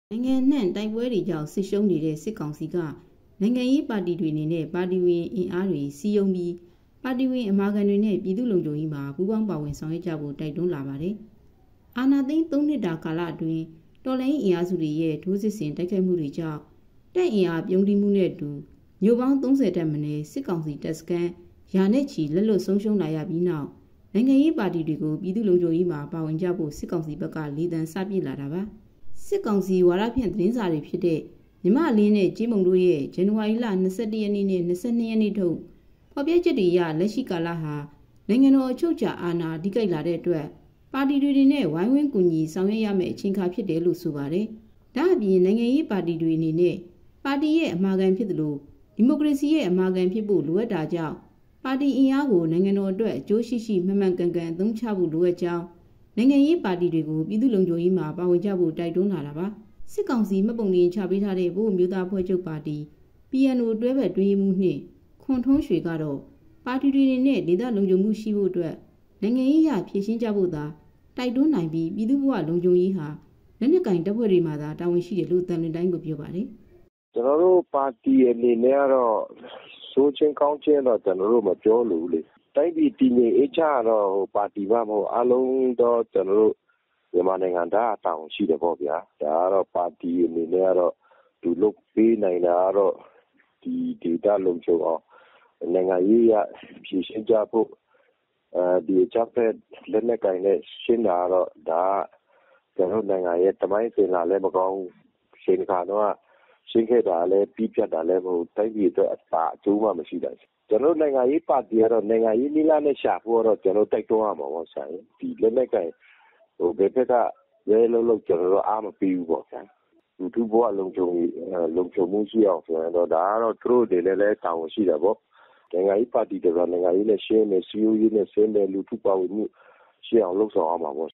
နိုင်ငံနှံ့တိုက်ပွဲတွေကြောင့်ဆစ်ရှုံးနေတဲ့စစ်ကောင်စီကနိုင်ငံရေးပါတီတွေအနေနဲ့ပါတီဝင်အင်အားတွေစီယုံပြီးပါတီဝင်အမာခံတွေနဲ့ပြည်သူ့လုံခြုံရေးမှာပူးပေါင်းပါဝင်ဆောင်ရွက်ကြဖို့တိုက်တွန်းလာပါတယ်။အာဏာသိမ်း3နှစ်တာကာလအတွင်းတော်လှန်ရေးအင်အားစုတွေရဲ့ဒုစစ်ဆင်တိုက်ခိုက်မှုတွေကြောင့်တပ်အင်အားပြုံးတိမှုနဲ့တူမြို့ပေါင်း30တပ်မနည်းစစ်ကောင်စီတပ်စခန်းရာနဲ့ချီလက်လွတ်ဆုံးရှုံးလာရပြီးနောက်နိုင်ငံရေးပါတီတွေကိုပြည်သူ့လုံခြုံရေးမှာပါဝင်ကြဖို့စစ်ကောင်စီဘက်ကလေသံစပြစ်လာတာပါ။စစ်ကောင်စီဝါဒဖြန့်သတင်းစာတွေဖြစ်တဲ့မြမလင်းနဲ့ကြေးမုံတို့ရဲ့ဇန်နဝါရီလ22ရက်နေ့နဲ့22ရက်နေ့ထုတ်ဖော်ပြချက်တွေအရလက်ရှိကာလဟာနိုင်ငံတော်အချုပ်အခြာအာဏာဓိကိတ်လာတဲ့အတွက်ပါတီတွေနဲ့ဝိုင်းဝန်းကူညီဆောင်ရွက်ရမယ့်အချိန်အခါဖြစ်တယ်လို့ဆိုပါတယ်။ဒါအပြင်နိုင်ငံရေးပါတီတွေအနေနဲ့ပါတီရဲ့အမှားခံဖြစ်သလိုဒီမိုကရေစီရဲ့အမှားခံဖြစ်ဖို့လိုအပ်တာကြောင့်ပါတီအင်အားကိုနိုင်ငံတော်အတွက်အကျိုးရှိရှိမှန်မှန်ကန်ကန်အသုံးချဖို့လိုအပ်ကြောင်းနိုင်ငံရေးပါတီတွေကိုပြည်သူ့လုံခြုံရေးမှာပါဝင်ကြဖို့တိုက်တွန်းလာတာပါစစ်ကောင်စီမှတ်ပုံတင်ချပေးထားတဲ့ဗိုလ်မျိုးသားဖွဲ့ချုပ်ပါတီ PNO တွဲဘက်တွင်းရေးမှုနှင့်ခွန်ထွန်းရွှေကတော့ပါတီတွေနဲ့ဒေသလုံခြုံမှုရှိဖို့အတွက်နိုင်ငံရေးအရဖြည့်ရှင်းကြဖို့သာတိုက်တွန်းနိုင်ပြီးပြည်သူ့ဘဝလုံခြုံရေးဟာလက်နက်ကင်တပ်ဖွဲ့တွေမှာသာတာဝန်ရှိတယ်လို့တန်လွင်တိုင်းကိုပြောပါတယ်ကျွန်တော်တို့ပါတီအနေနဲ့ကတော့စိုးချင်းကောင်းချင်းတော့ကျွန်တော်တို့မပြောလို့လေတိုင်းပြည်တည်ငြိမ်အေးချမ်းတော့ပါတီမှမဟုတ်အလုံးတော့ကျွန်တော်တို့မြန်မာနိုင်ငံသားအတောင်ရှိတယ်ပေါ့ဗျာဒါကတော့ပါတီအနေနဲ့ကတော့သူလုပ်ပေးနိုင်တာကတော့ဒီဒေတာလုံခြုံအောင်နိုင်ငံရေးရဖြည့်ရှင်းကြဖို့ဒီချက်ဖက်လက်နက်ကင်နဲ့ရှင်းတာတော့ဒါကျွန်တော်နိုင်ငံရဲ့တမိုင်းစင်လာလည်းမကောင်းရှင်းခါတော့ရှင်းခဲ့တာလည်းပြီးပြတ်တာလည်းမဟုတ်တိုင်းပြည်အတွက်အကျိုးမှမရှိတာကျွန်တော်နိုင်ငံရေးပါတီကတော့နိုင်ငံရေးနည်းလမ်းနဲ့ရှာဖို့တော့ကျွန်တော်တိုက်တွန်းရမှာပေါ့ဆိုင်ဒီလက်နက်ကင်ဘယ်ဖက်ကရဲလုံးကျွန်တော်တို့အားမပေးဘူးပေါ့ဆရာလူထုဘဝလုံခြုံမှုရှိအောင်ဆိုရင်တော့ဒါကတော့သူတို့တွေလည်းတာဝန်ရှိတယ်ပေါ့နိုင်ငံရေးပါတီတွေကနိုင်ငံရေးနဲ့ရှင်းနေစီယိုရေးနဲ့ရှင်းနေလူထုပါဝင်မှုရှိအောင်လုပ်ဆောင်အောင်ပါပေါ့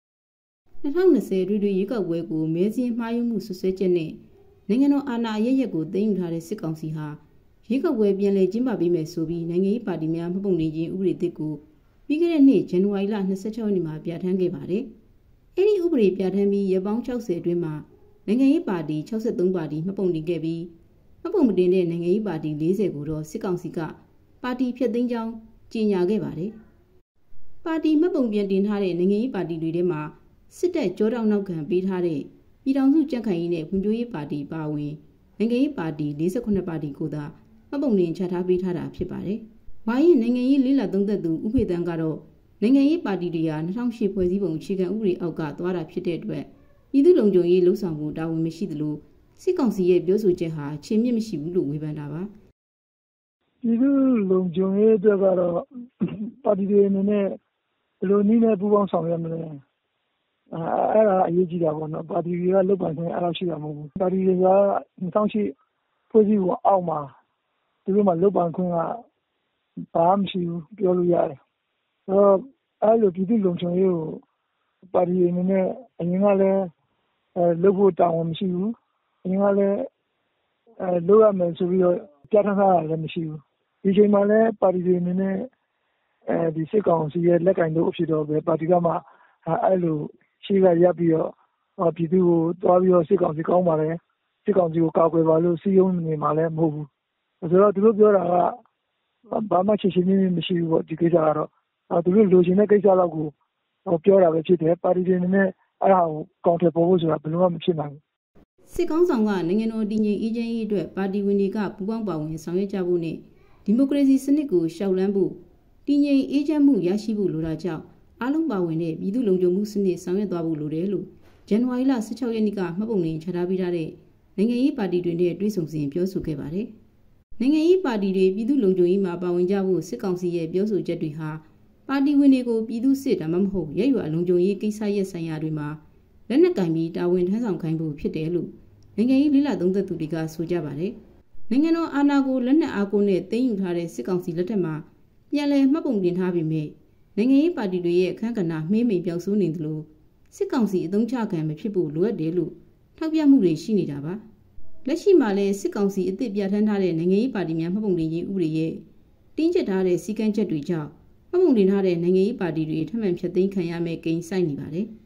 2020ရွေးကောက်ပွဲကိုမဲစင်းမှားယွင်းမှုဆွဆွဲချက်နဲ့နိုင်ငံတော်အာဏာရရက်ကိုသိမ်းယူထားတဲ့စစ်ကောင်စီဟာရွေးကောက်ပွဲပြန်လည်ကျင်းပပေးမယ်ဆိုပြီးနိုင်ငံရေးပါတီများမှတ်ပုံတင်ခြင်းဥပဒေသစ်ကိုပြီးခဲ့တဲ့နှစ်ဇန်နဝါရီလ26ရက်နေ့မှာပြဋ္ဌာန်းခဲ့ပါတယ်။အဲဒီဥပဒေပြဋ္ဌာန်းပြီးရက်ပေါင်း60အတွင်းမှာနိုင်ငံရေးပါတီ63ပါတီမှတ်ပုံတင်ခဲ့ပြီးမှတ်ပုံမတင်တဲ့နိုင်ငံရေးပါတီ40ကိုတော့စစ်ကောင်စီကပါတီဖျက်သိမ်းကြောင်းကြေညာခဲ့ပါတယ်။ပါတီမှတ်ပုံပြန်တင်ထားတဲ့နိုင်ငံရေးပါတီတွေထဲမှာစစ်တပ်ကြောတောင်နောက်ခံပေးထားတဲ့ပြည်ထောင်စုကြံ့ခိုင်ရေးနဲ့ဖွံ့ဖြိုးရေးပါတီပါဝင်နိုင်ငံရေးပါတီ48ပါတီကိုသာမှတ်ပုံတင်ချထားပေးထားတာဖြစ်ပါတယ်။ဝါရင်နိုင်ငံရေးလေးလာသုံးသက်သူဦးဖေတန်းကတော့နိုင်ငံရေးပါတီတွေဟာ2008ဖွဲ့စည်းပုံအခြေခံဥပဒေအောက်ကသွားတာဖြစ်တဲ့အတွက်ပြည်သူ့လုံခြုံရေးလှုံ့ဆော်မှုတာဝန်မရှိသလိုစစ်ကောင်စီရဲ့ပြောဆိုချက်ဟာခြေမြင့်မရှိဘူးလို့ဝေဖန်တာပါ။ပြည်သူ့လုံခြုံရေးအတွက်ကတော့ပါတီတွေအနေနဲ့ဘယ်လိုနည်းနဲ့ပူးပေါင်းဆောင်ရွက်မလဲ။အဲ့ဒါအရေးကြီးတာပေါ့နော်ပါတီတွေကလုပ်ပိုင်ခွင့်အဲ့လိုရှိတာမဟုတ်ဘူးပါတီတွေက2008ဖွဲ့စည်းပုံအောက်မှာသူတို့မှလုပ်ပိုင်ခွင့်ကဘာမှမရှိဘူးပြောလို့ရတယ်အဲ့လိုပြည်သူ့လုံခြုံရေးကိုပါတီအနေနဲ့အရင်ကလည်းလုပ်ဖို့တာဝန်မရှိဘူးအရင်ကလည်းလုပ်ရမယ်ဆိုပြီးတော့ပြဋ္ဌာန်းထားတာလည်းမရှိဘူးဒီချိန်မှာလည်းပါတီတွေအနေနဲ့ဒီစစ်ကောင်စီရဲ့လက်ကင်လို့အဖြစ်တော့ပဲပါတီကမှအဲ့လိုရှိကရပ်ပြီးတော့ပြည်သူကိုတွားပြီးတော့စစ်ကောင်စီကောင်းပါလေစစ်ကောင်စီကိုကောက်ွယ်ပါလို့စီးရုံးနေမှာလည်းမဟုတ်ဘူးဆိုတော့သူတို့ပြောတာကဘာမှချေချင်းမရှိဘူးပေါ့ဒီကိစ္စကတော့သူတို့လိုချင်တဲ့ကိစ္စတော့ကိုပြောတာပဲဖြစ်တယ်ပါတီတွေနဲ့အဲ့ဒါကိုကောင်တယ်ပေါ်ဖို့ဆိုတာဘယ်လိုမှမဖြစ်နိုင်ဘူးစစ်ကောင်းဆောင်ကနိုင်ငံတော်တည်ငြိမ်အေးချမ်းရေးအတွက်ပါတီဝင်တွေကပူးပေါင်းပါဝင်ဆောင်ရွက်ကြဖို့နဲ့ဒီမိုကရေစီစနစ်ကိုရှောက်လန်းဖို့တည်ငြိမ်အေးချမ်းမှုရရှိဖို့လိုတာကြောင့်အားလုံးပါဝင်တဲ့ပြည်သူ့လုံခြုံမှုစနစ်ဆောင်ရွက်သွားဖို့လိုတယ်လို့ဇန်နဝါရီလ16ရက်နေ့ကမှတ်ပုံတင်ချထားပေးထားတဲ့နိုင်ငံရေးပါတီတွေနဲ့တွဲဆုံစဉ်ပြောဆိုခဲ့ပါတယ်။နိုင်ငံရေးပါတီတွေပြည်သူ့လုံခြုံရေးမှာပါဝင်ကြဖို့စစ်ကောင်စီရဲ့ပြောဆိုချက်တွေဟာပါတီဝင်တွေကိုပြည်သူ့စစ်ဒါမှမဟုတ်ရဲရွာလုံခြုံရေးကိစ္စရပ်ဆိုင်ရာတွေမှာလက်နက်ကင်ပြီးတာဝန်ထမ်းဆောင်ခိုင်းဖို့ဖြစ်တယ်လို့နိုင်ငံရေးလေးလာသုံးသက်သူတွေကဆိုကြပါတယ်။နိုင်ငံတော်အာဏာကိုလက်နက်အားကိုနဲ့သိမ်းယူထားတဲ့စစ်ကောင်စီလက်ထက်မှာပြန်လည်မှတ်ပုံတင်ထားပြီးမြဲနိုင်ငံရေးပါတီတွေရဲ့အခမ်းကဏ္ဍမှေးမိန်ပြောင်းဆိုးနေသလိုစစ်ကောင်စီအသုံးချခံမဖြစ်ဖို့လိုအပ်တယ်လို့ထောက်ပြမှုတွေရှိနေတာပါလက်ရှိမှာလည်းစစ်ကောင်စီအသစ်ပြဋ္ဌာန်းထားတဲ့နိုင်ငံရေးပါတီများမှတ်ပုံတင်ရေးဥပဒေရဲ့တင်းကျပ်ထားတဲ့စည်းကမ်းချက်တွေကြောင့်မှတ်ပုံတင်ထားတဲ့နိုင်ငံရေးပါတီတွေထပ်မံဖျက်သိမ်းခံရမယ့်ကိန်းစိုက်နေပါတယ်